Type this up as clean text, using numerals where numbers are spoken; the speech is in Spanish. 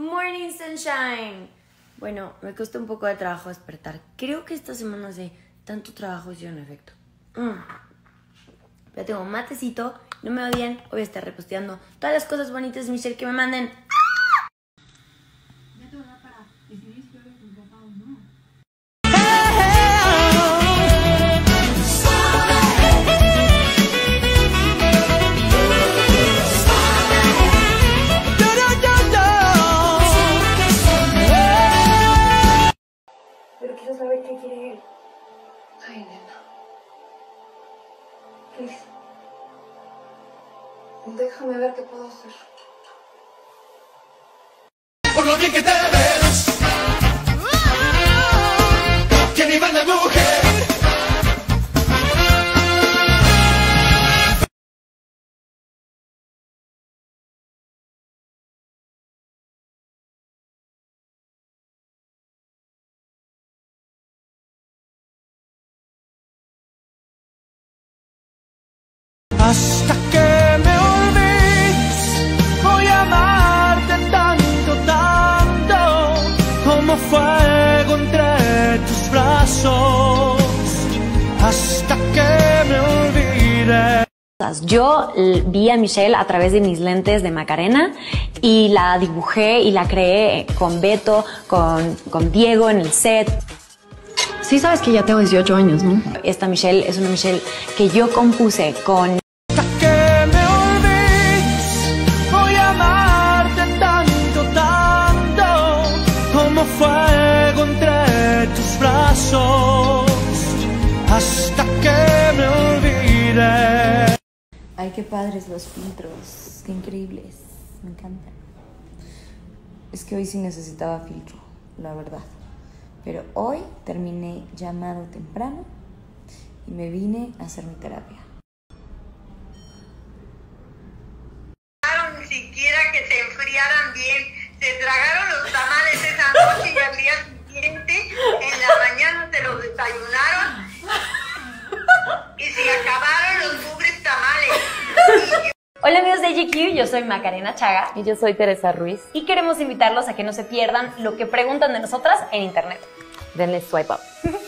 Morning Sunshine. Bueno, me costó un poco de trabajo despertar. Creo que esta semana de tanto trabajo hicieron efecto. Pero tengo un matecito, no me odien, voy a estar reposteando todas las cosas bonitas de Michelle que me manden. Ya te da para decidir si eres tu papá o no. Pero quiero saber qué quiere él. Ay, nena. Please. Déjame ver qué puedo hacer. Por lo bien que te ves, que ni manda mujer. Hasta que me olvides, voy a amarte tanto, tanto, como fuego entre tus brazos, hasta que me olvides. Yo vi a Michelle a través de mis lentes de Macarena y la dibujé y la creé con Beto, con Diego en el set. Sí sabes que ya tengo 18 años, ¿no? Esta Michelle es una Michelle que yo compuse con... Hasta que me olvides, voy a amarte tanto, tanto, como fuego entre tus brazos, hasta que me olvides. Ay, qué padres los filtros, qué increíbles, me encantan. Es que hoy sí necesitaba filtro, la verdad. Pero hoy terminé llamado temprano y me vine a hacer mi terapia. Ni siquiera que se enfriaran bien, se tragaron los tamales esa noche y al día siguiente, en la mañana se los desayunaron y se acabaron los pobres tamales. Hola amigos de GQ, yo soy Macarena Chaga Y yo soy Teresa Ruiz. y queremos invitarlos a que no se pierdan lo que preguntan de nosotras en internet. Denle swipe up.